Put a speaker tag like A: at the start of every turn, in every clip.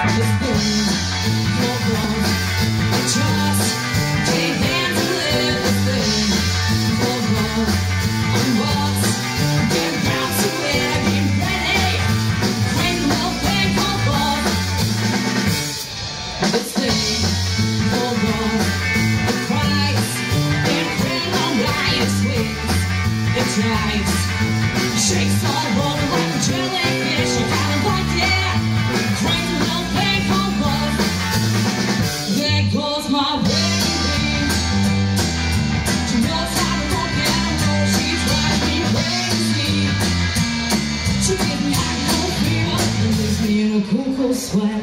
A: Shakes all over like a jellyfish. You gotta like it. Crazy little thing called love. There goes my baby. She knows how to rock and roll. She drives me crazy. She gives me high cool fever and leaves me in a cool, cool sweat.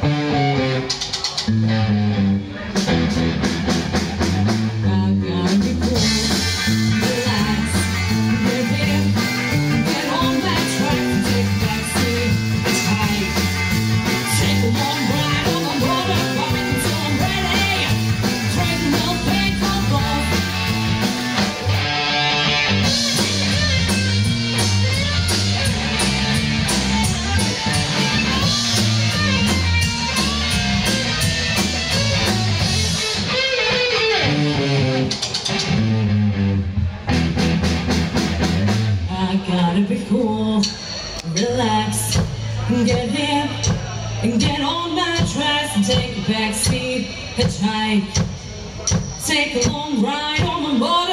A: Gotta be cool, relax, and get hip, and get on my tracks, and take a back seat, hitchhike, take a long ride on my motor.